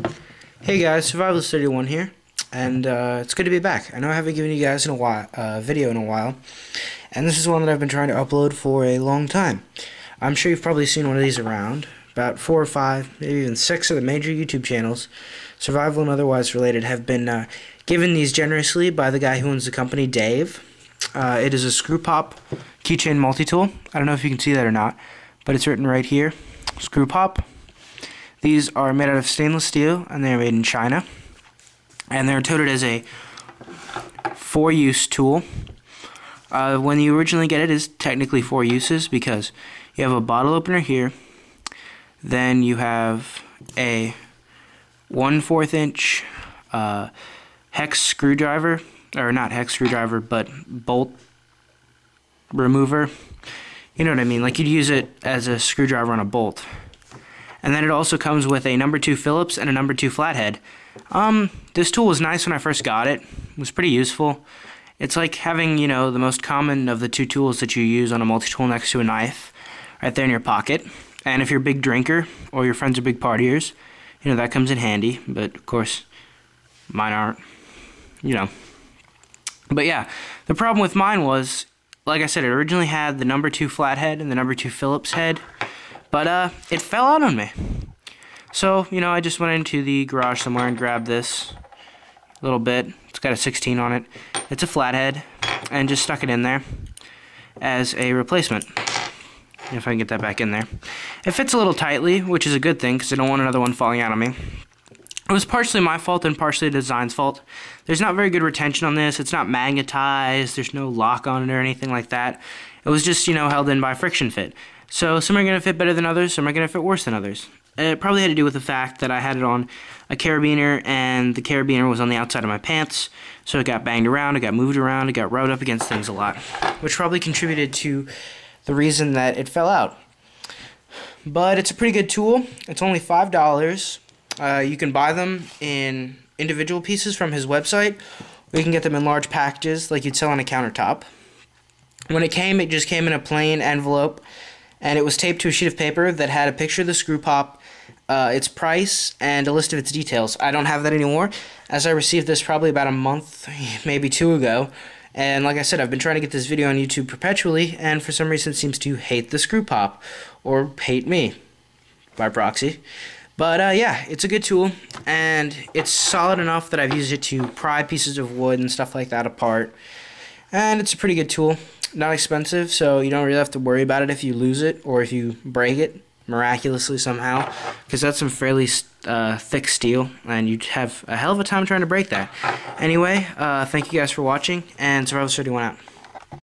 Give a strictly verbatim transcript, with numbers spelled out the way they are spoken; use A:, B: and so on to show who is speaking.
A: Hey guys, Survivalist thirty-one here, and uh, it's good to be back. I know I haven't given you guys in a while, uh, video in a while, and this is one that I've been trying to upload for a long time. I'm sure you've probably seen one of these around. About four or five, maybe even six of the major YouTube channels, survival and otherwise related, have been uh, given these generously by the guy who owns the company, Dave. Uh, it is a screw pop keychain multi-tool. I don't know if you can see that or not, but it's written right here, screw pop. These are made out of stainless steel, and they're made in China. And they're touted as a four-use tool. Uh, when you originally get it, it's technically four uses because you have a bottle opener here. Then you have a one-fourth inch uh, hex screwdriver, or not hex screwdriver, but bolt remover. You know what I mean? Like you'd use it as a screwdriver on a bolt. And then it also comes with a number two Phillips and a number two flathead. Um, this tool was nice when I first got it. It was pretty useful. It's like having, you know, the most common of the two tools that you use on a multi-tool next to a knife right there in your pocket. And if you're a big drinker or your friends are big partiers, you know, that comes in handy. But, of course, mine aren't, you know. But, yeah, the problem with mine was, like I said, it originally had the number two flathead and the number two Phillips head. But uh, it fell out on me. So, you know, I just went into the garage somewhere and grabbed this little bit. It's got a sixteen on it. It's a flathead. And just stuck it in there as a replacement. If I can get that back in there. It fits a little tightly, which is a good thing because I don't want another one falling out on me. It was partially my fault and partially the design's fault. There's not very good retention on this. It's not magnetized. There's no lock on it or anything like that. It was just, you know, held in by friction fit. So some are going to fit better than others, some are going to fit worse than others. It probably had to do with the fact that I had it on a carabiner, and the carabiner was on the outside of my pants, so it got banged around, it got moved around, it got rubbed up against things a lot, which probably contributed to the reason that it fell out. But it's a pretty good tool. It's only five dollars. Uh, you can buy them in individual pieces from his website, or you can get them in large packages like you'd sell on a countertop. When it came, it just came in a plain envelope, and it was taped to a sheet of paper that had a picture of the screw pop, uh, its price, and a list of its details. I don't have that anymore, as I received this probably about a month, maybe two ago. And like I said, I've been trying to get this video on YouTube perpetually, and for some reason it seems to hate the screw pop, or hate me, by proxy. But uh, yeah, it's a good tool, and it's solid enough that I've used it to pry pieces of wood and stuff like that apart. And it's a pretty good tool. Not expensive, so you don't really have to worry about it if you lose it or if you break it miraculously somehow, because that's some fairly uh, thick steel, and you'd have a hell of a time trying to break that. Anyway, uh, thank you guys for watching, and Survivalist thirty-one out.